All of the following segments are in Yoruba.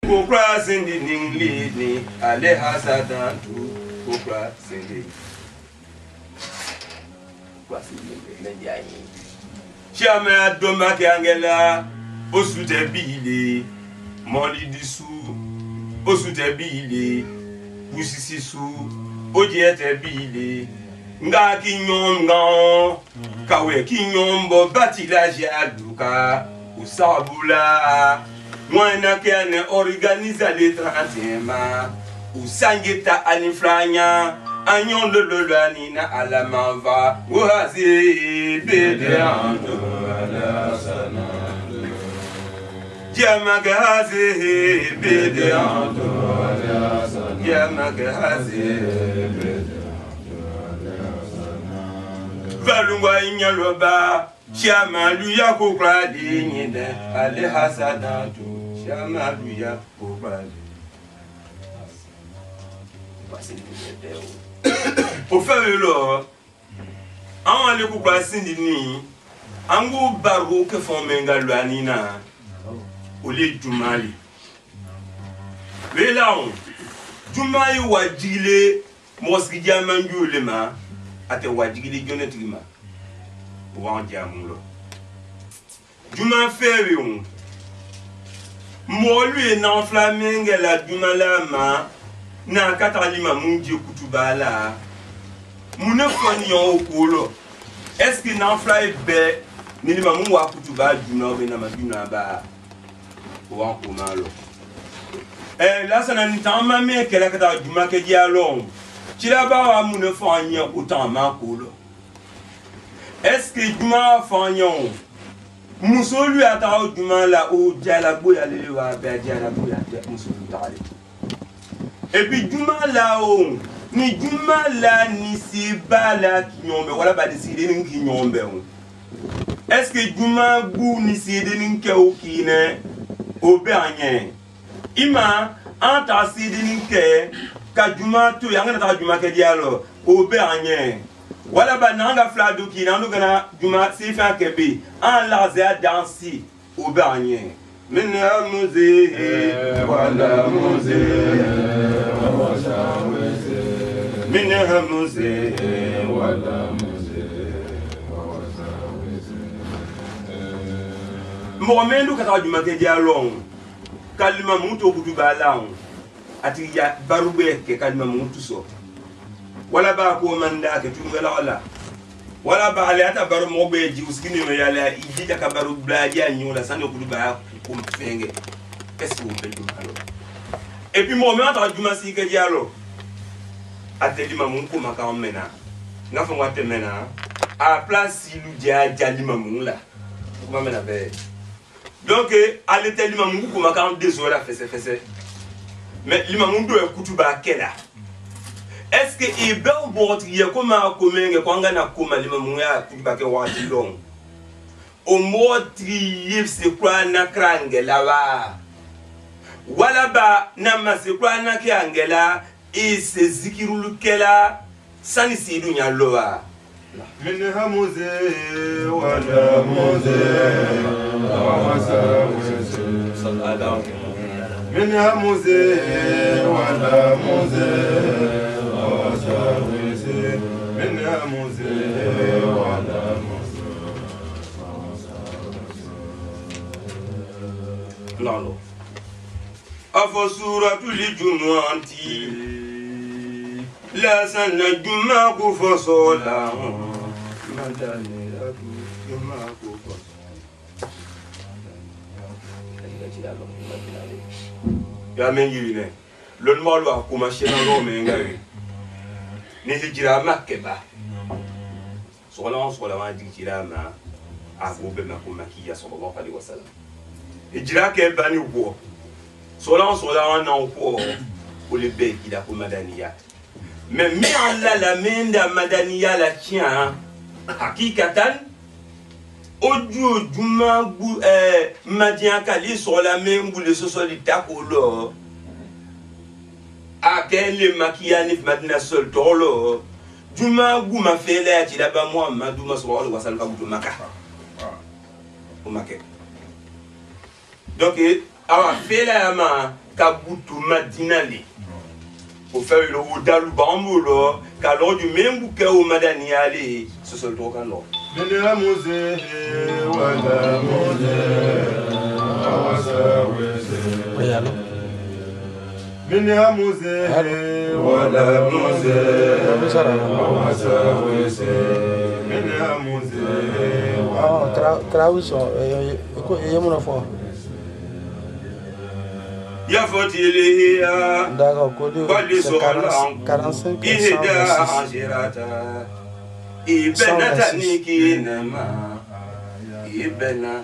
Kokra sindi ningli ni ale hasadan tu kokra sindi. Kokra sindi ningli ni. Chame adoma ke angela osu te bile moli disu osu te bile busisi su oje te bile nga kinyon nga kawe kinyon bo batila jaduka usabula mwana kene organiza le 31 usangeta anifranya anyon lololani na alamava uhazi bede ando ala sanando jamagazi bede ando ala sanando jamagazi bede ando ala sanando valungwa inyaloba chama luya kokra dinyide ale hasanando chama luya kokra au fait là on a le couple sindini ango baro que font menga luanina au lieu jumali là on jumai wajile mosgidia manjule ma ate wajile jonetima pour en diamulo juma fait on mo lui na flamingue la jumala ma na katalima munje kutubala mune fonyon okolo est-ce que nan fly be ni ma mu wa kutuba juna be na maduna ba wa ko malo la sana ni tama me kala kata juma ke dialon tira ba wa mune fonyon autant ma kolo est-ce que juma fonyon muso lui ata juma la o jala boya le wa ba jala boya muso tale. Et puis Juma là oh ni Juma là ni Seba là qui nyombe wala ba décider ni qui nyombe est-ce que Juma bou ni décider ni ke o ki ne obe anye ima anta décider ni ke ka Juma to yanga na Juma ke dialo obe anye wala ba nanga flado ki na ndo gana Juma si fa kebe en la za dansi obe anye minna muzi wala muzi منها موزي ولا موزي مؤمنو كتاو جما كديالون كلمه موتو كدوبالان اتي يا باروبه كلمه موتو سو ولا باكو مندا كتوغلا ولا بالي اتا بارو موبي جي وسكيني يالا يجي كبارو بلاجي نيولا سانو كدوبا كوم فينغي كسو بلدو مالو et puis moi même ta juma si kedialo ateli mamun ko maka mena na fo wate mena a place ilu dia jali mamun la ko mena be donc à l'eteli mamun ko maka en désolé fesse mais li mamun do kutuba kela est-ce que e be bon trier ko ma ko menge ko ngana ko ma li mamun ya kutuba ke wati long au mot trier c'est quoi na krange la wa wala ba na masekwa na ke angela e se zikirulu kela sani sidu nya loa minha muze wala muze wa masawese sallallahu minha muze wala muze wa masawese minha muze wala muze lalo afo suratul jumu'ati la sana juma ku fo sola madani la juma ku fo ya men yine lon mo lo akuma shena ro men ngari ni hijira makeba sola ma hijira ma agobe makuma kiya sallallahu alaihi wasallam hijira ke bani wo sola wana ko le be qui la madaniya mais Allah la menda madaniya la tient hakikatan ojo juma bu madian kali sola men bu le sosoli takolo akele makiyani madina sol tolo juma bu ma fele ti la ba Muhammad ma sallallahu alaihi wasallam bu maka o make donc awa fela ma kabutu madinali o fa lo dalu bambulo ka lo du membu ke o madani ali so so to kan lo Mene muze wala muze awasa weze Oyalo. Mene muze wala muze awasa weze Mene muze traduction fort. Ya faut-il D'accord, Kodo, c'est 45 Ibenata niki nama Ibena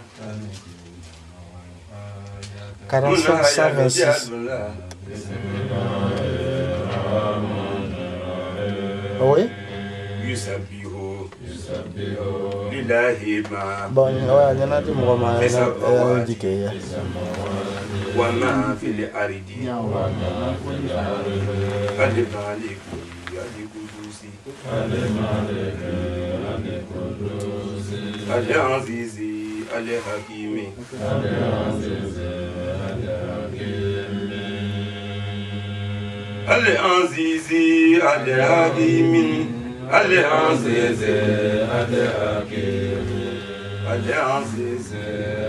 45 126. Oui? Yusabiho Lillahi ma Bon, il y en a des moments indiqués. Wama fili aridi Alibaliku Alikudusi Al-Azizi Al-Hakimi Al-Azizi Al-Hakimi Al-Azizi Al-Hakimi Al-Azizi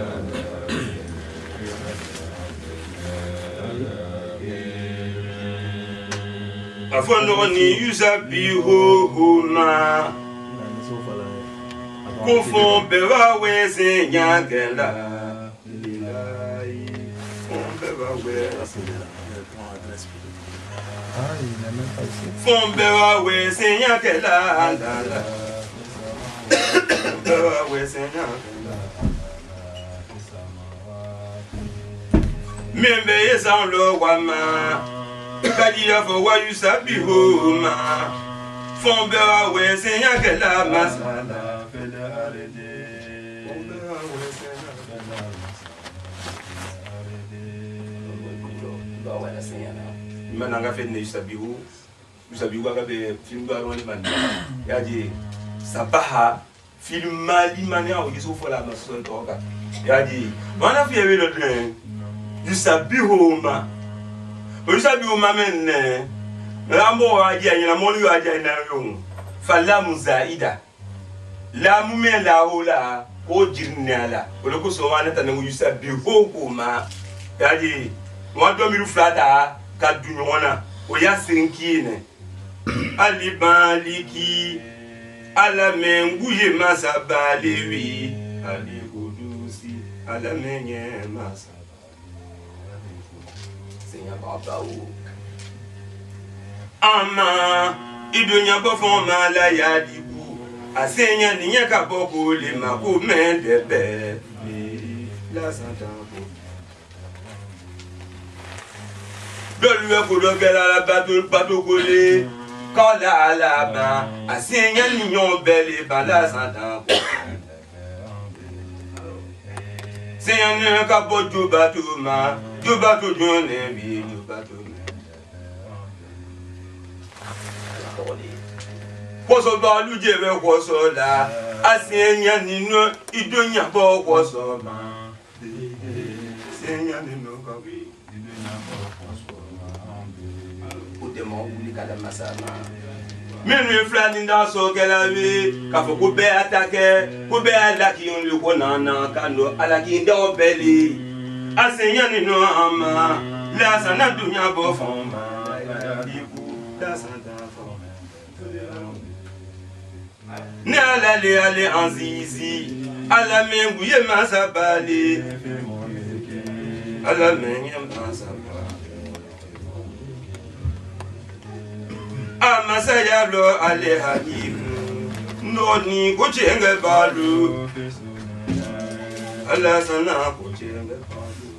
Afondoni yusabiho huma Kufon bewa wese nyagela Fon bewa wese nyagela Bewa wese nyagela Membe yesan lo wama Kadia for what you sabi home, from Bella West and Yakela Masala. Mananga fait ne sabi où, vous savez quoi que film garon man. Yadi Sabaha, film mali mania ou ils ouvrent la maçon toga. Yadi, on a fait le train du sabi home. Osabi o mamenne rambo aja ina molu aja ina yon falamu zaida la mume la ola o jirnala o loko so wana tan ngu yusabi ho ma yaji wa do miru flata ka dunyona o ya sinkine ali baliki ala menguye masabalewi ali kudusi ala menye masa Ama idunya bofon mala ya dibu asenya ninya ka boko le mako mende be la santambo Dolu ko do gela la bateau golé kala alaba asenya ninyo bele bala santambo Senya ka bojo bateau ma do bateau jone bi do bateau Koso ba luje be koso la asenya ninu idonya bo koso ma senya ninu ka bi idonya bo koso ma o de mo wuli kala masama menu flani nda so kelawe ka fo ko be atake ko be alaki on le ko nana kando alaki nda obeli asenya ninu ama la sana dunya bo foma ibu la sana Ne alale ale anzizi ala mengu ye masabali ala menye masabali amasaya lo ale hakimu noni kuchenge balu ala sana kuchenge balu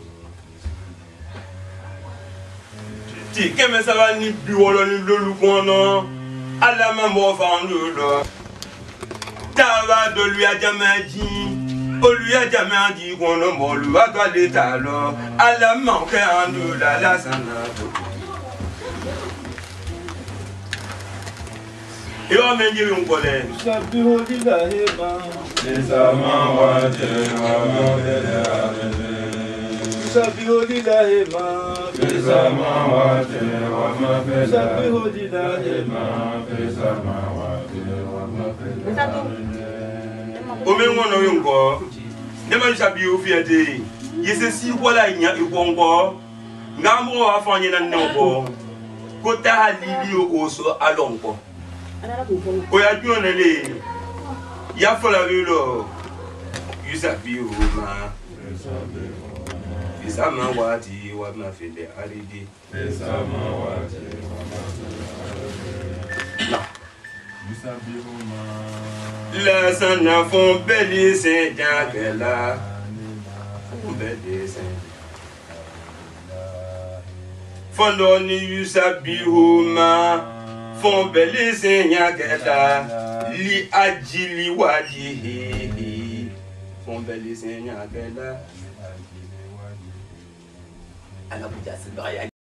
ti keme sabani biwolo ni lolu kono ala mambo fandu lo Tava de lui a jamais dit, on lui a jamais dit qu'on ne m'en lui a pas l'état alors, à la manque en nous la sana. Et on m'a dit un collègue. يسبح لله ما في السماوات وما في الأرض يسبح لله ما في السماوات وما في الأرض Omengono yonko nema jabi ofiade yese si wala nya ikongo ngamo afanye na nonko kota halili oso alonko o ya jona le ya fola lo yusabi uma Samawati wa ma fi al-ardi samawati la sana fon beli se jagela fon beli se fondo ni yusabihuma fon beli se jagela li ajili wajihi fon beli se jagela ala buja se